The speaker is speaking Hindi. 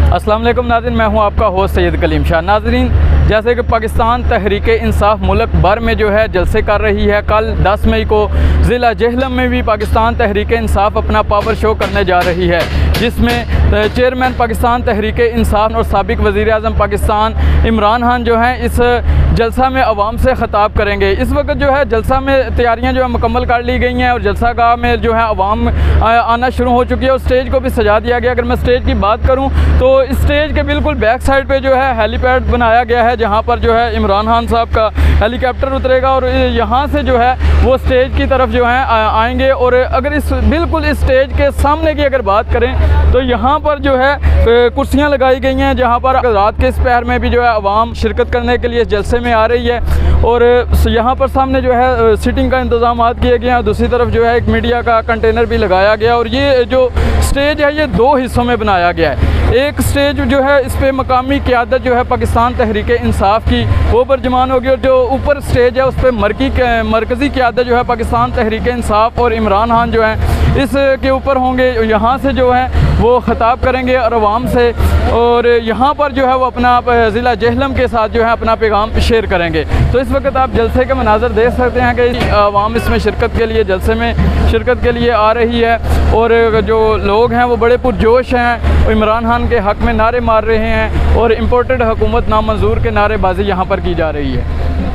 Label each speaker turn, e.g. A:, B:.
A: अस्सलाम वालेकुम नाज़रीन, मैं हूं आपका होस्ट सैयद कलीम शाह। नाज़रीन, जैसे कि पाकिस्तान तहरीक इंसाफ मुल्क भर में जो है जलसे कर रही है, कल 10 मई को ज़िला जेहलम में भी पाकिस्तान तहरीक इंसाफ अपना पावर शो करने जा रही है, जिसमें चेयरमैन पाकिस्तान तहरीक इंसाफ और साबिक़ वज़ीर आज़म पाकिस्तान इमरान खान जो हैं इस जलसा में अवाम से ख़िताब करेंगे। इस वक्त जो है जलसा में तैयारियां जो है मुकम्मल कर ली गई हैं और जलसा गाह में जो है अवाम आना शुरू हो चुकी है और स्टेज को भी सजा दिया गया। अगर मैं स्टेज की बात करूं तो स्टेज के बिल्कुल बैक साइड पे जो है हेलीपैड बनाया गया है, जहां पर जो है इमरान खान साहब का हेलीकॉप्टर उतरेगा और यहाँ से जो है वो स्टेज की तरफ जो है आएंगे। और अगर बिल्कुल इस स्टेज के सामने की अगर बात करें तो यहाँ पर जो है कुर्सियाँ लगाई गई हैं, जहाँ पर रात के इस पहर में भी जो है अवाम शिरकत करने के लिए जलसे में आ रही है। और यहाँ पर सामने जो है सीटिंग का इंतज़ाम किए गए हैं। दूसरी तरफ जो है एक मीडिया का कंटेनर भी लगाया गया और ये जो स्टेज है ये 2 हिस्सों में बनाया गया है। एक स्टेज जो है इस पर मकामी क़यादत जो है पाकिस्तान तहरीक इंसाफ की वो बरजमान होगी और जो ऊपर स्टेज है उस पर मरकज़ी क़यादत जो है पाकिस्तान तहरीक इंसाफ और इमरान खान जो है इसके ऊपर होंगे। यहाँ से जो है वो ख़िताब करेंगे और अवाम से, और यहाँ पर जो है वो अपना ज़िला जेहलम के साथ जो है अपना पैगाम शेयर करेंगे। तो इस वक्त आप जलसे के मनाज़र देख सकते हैं कि अवाम इसमें शिरकत के लिए जलसे में शिरकत के लिए आ रही है और जो लोग हैं वो बड़े पुरजोश हैं, इमरान खान के हक़ में नारे मार रहे हैं और इम्पोर्टेड हुकूमत नामंजूर के नारेबाजी यहाँ पर की जा रही है।